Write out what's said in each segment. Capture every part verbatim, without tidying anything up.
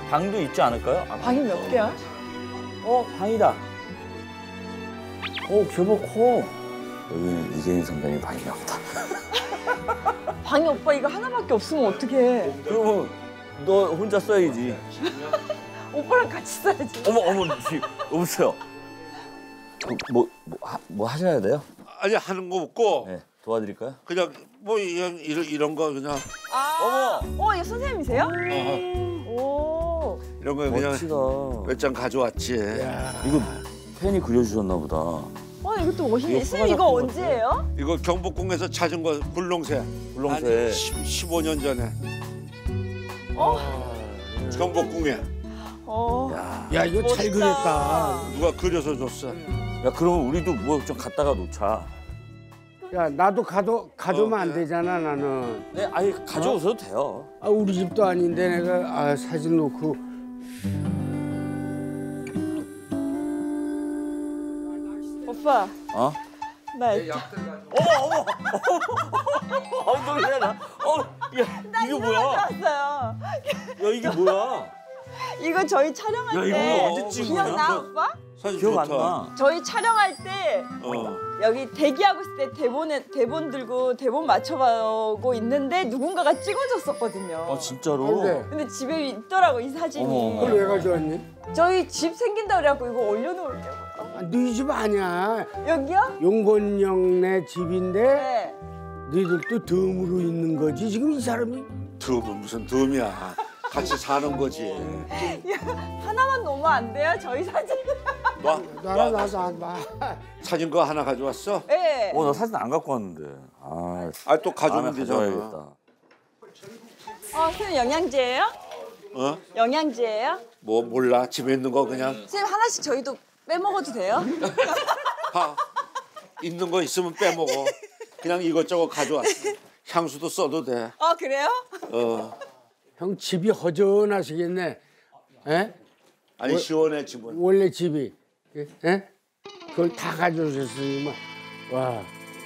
방도 있지 않을까요? 아, 방이 몇 개야? 어, 방이다. 어, 제법 커. 여기는 이재인 선배님 방인가 보다. 방이 오빠 이거 하나밖에 없으면 어떡해. 그러면 너 혼자 써야지. 오빠랑 같이 써야지. 어머, 어머, 여보세요. 그, 뭐, 뭐, 하, 뭐 하셔야 돼요? 아니 하는 거 없고 네, 도와드릴까요? 그냥 뭐 이런 이런, 이런 거 그냥 아, 어머, 어, 이거 선생님이세요? 어, 오, 이런 거 그냥 멋지다. 몇 장 가져왔지. 이거 팬이 그려주셨나 보다. 어, 이것도 멋있네. 이거 선생님 이거 수가 언제예요? 이거 경복궁에서 찾은 거 굴렁쇠. 굴렁쇠. 한 십오 년 전에 어, 경복궁에 어. 야, 야 이거 잘 멋있다. 그렸다. 누가 그려서 줬어. 야, 그러면 우리도 뭐 좀 갖다가 놓자. 야 나도 가도 가져오면 어, 안 그래? 되잖아 나는. 네, 아니 가져오셔도 돼요. 아 우리 집도 아닌데 내가 아, 사진 놓고. 오빠, 어? 나 이거 엉덩이야 나. 어, 야, 이게 뭐야? 왔어요. 야, 이게 뭐야? 이거 저희 촬영할 야, 이거 때 언제 찍은 거야? 기억나, 오빠? 사진 기억 안 좋다. 나. 저희 촬영할 때 어. 여기 대기하고 있을 때 대본에 대본 들고 대본 맞춰가고 있는데 누군가가 찍어줬었거든요. 아, 진짜로? 근데 근데 집에 있더라고 이 사진이. 어머, 어머. 그걸 왜 가져왔니? 저희 집 생긴다 그래갖고 이거 올려놓으려고. 아, 너희 집 아니야. 여기요? 용건영네 집인데 네. 너희들도 덤으로 있는 거지 지금 이 사람이. 덤은 무슨 덤이야. 같이 사는 거지. 하나만 놓으면 안 돼요? 저희 사진. 놔, 나라 놔. 나서 안 봐. 사진 거 하나 가져왔어? 네. 어, 나 사진 안 갖고 왔는데. 아, 아 또 가져오면 되잖아. 가져와야겠다. 어, 선생님 영양제예요? 어? 영양제예요? 뭐 몰라. 집에 있는 거 그냥 선생님 하나씩 저희도 빼먹어도 돼요? 봐. 있는 거 있으면 빼먹어. 그냥 이것저것 가져왔어. 향수도 써도 돼. 어, 그래요? 어. 형 집이 허전하시겠네. 에? 아니 시원해 집은. 원래 집이. 에? 그걸 다 가져오셨으니 뭐. 와.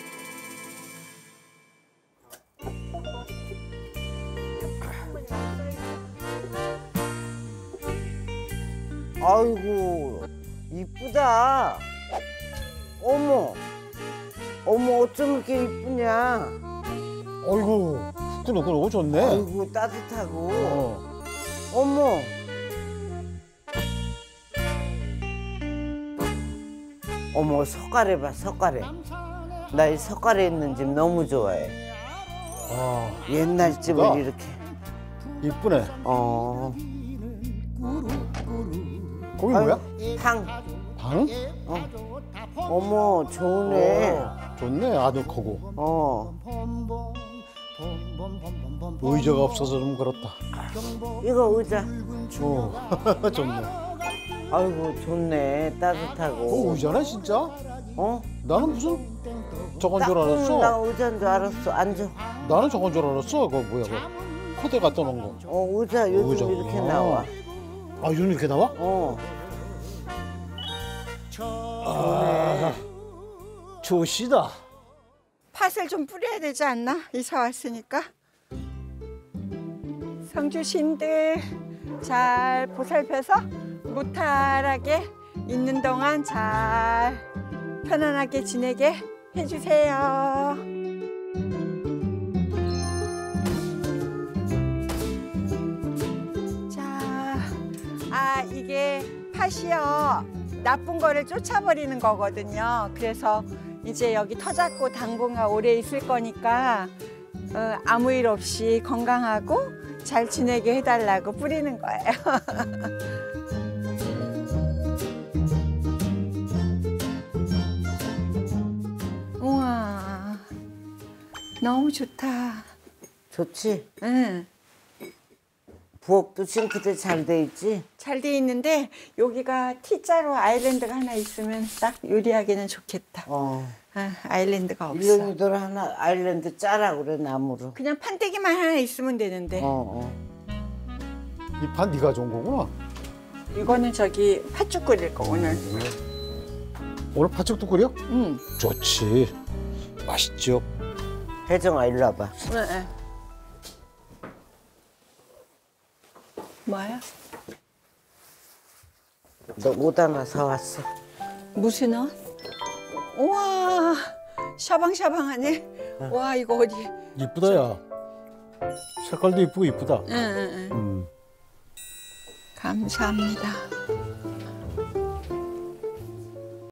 아이고 이쁘다. 어머 어머 어쩜 이렇게 이쁘냐. 어이구 후끈후끈하고 좋네. 아이고 따뜻하고. 어. 어머 어머 석가래 봐 석가래. 나 이 석가래 있는 집 너무 좋아해. 아 옛날 집을 이쁘다. 이렇게. 이쁘네. 어. 거기 뭐야? 방. 방? 어머 좋네. 어, 좋네 아늑하고. 어. 의자가 없어서 좀 그렇다. 이거 의자. 어 좋네. 아이고 좋네 어 따뜻하고. 의자네 진짜? 어? 나는 무슨 저건 줄 나 알았어. 의자인 줄 알았어. 앉아. 나는 저건 줄 알았어. 그거 뭐야 그 코대 갖다 놓은 거. 어 의자 요즘 의자. 이렇게 어. 나와. 아 요즘 이렇게 나와? 어. 아, 좋시다. 팥을 좀 뿌려야 되지 않나? 이사 왔으니까. 성주신들 잘 보살펴서 무탈하게 있는 동안 잘 편안하게 지내게 해주세요. 자, 아 이게 팥이요. 나쁜 거를 쫓아버리는 거거든요. 그래서 이제 여기 터 잡고 당분간 오래 있을 거니까 어, 아무 일 없이 건강하고 잘 지내게 해달라고 뿌리는 거예요. 우와, 너무 좋다. 좋지? 응, 부엌도 싱크대 잘 돼 있지? 잘 돼 있는데 여기가 T자로 아일랜드가 하나 있으면 딱 요리하기는 좋겠다. 어. 아, 아일랜드가 없어. 일년이들 하나 아일랜드 짜라고 그래 나무로. 그냥 판때기만 하나 있으면 되는데. 어, 어. 이 판 네가 좋은 거구나. 이거는 저기 팥죽 끓일 거 오늘. 오늘 팥죽도 끓여? 응. 좋지. 맛있죠. 혜정아 일로 와봐. 네. 뭐야? 너 옷 하나 사왔어. 무슨 옷? 우와, 샤방샤방하네. 와, 이거 어디? 이쁘다 야. 색깔도 이쁘고 이쁘다. 응, 응, 응. 감사합니다.